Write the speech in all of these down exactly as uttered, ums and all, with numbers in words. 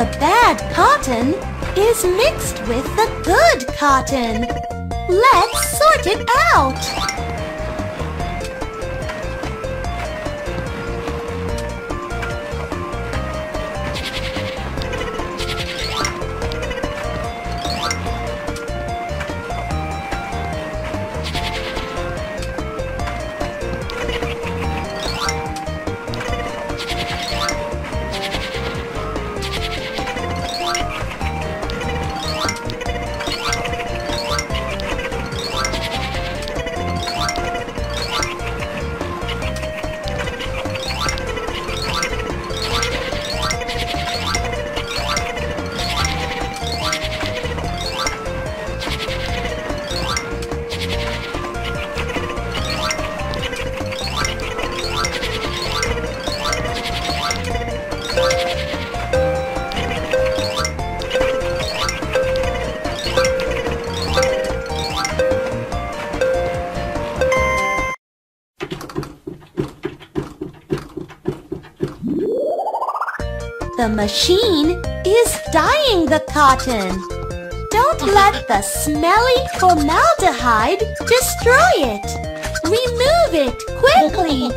The bad cotton is mixed with the good cotton. Let's sort it out. The machine is dyeing the cotton. Don't let the smelly formaldehyde destroy it. Remove it quickly.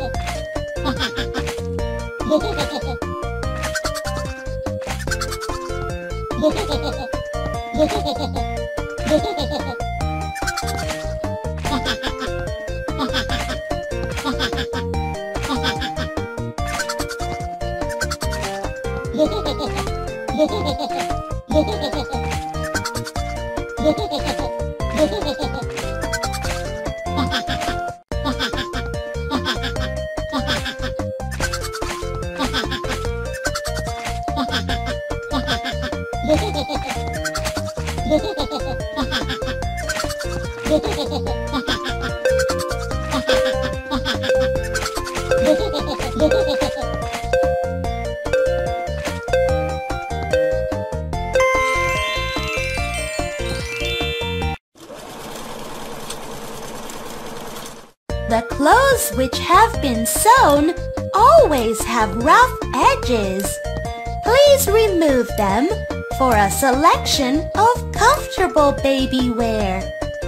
The clothes which have been sewn always have rough edges. Please remove them for a selection of comfortable baby wear.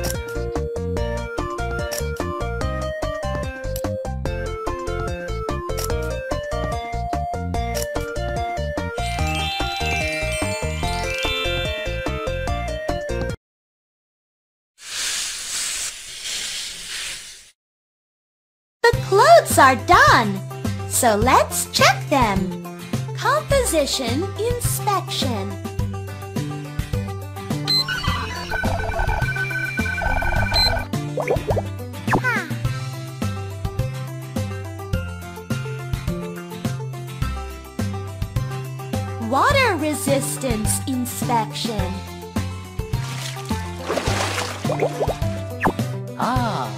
The clothes are done, so let's check them. Composition inspection. Water resistance inspection. Ah.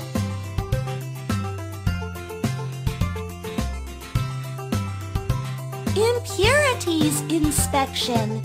Impurities inspection.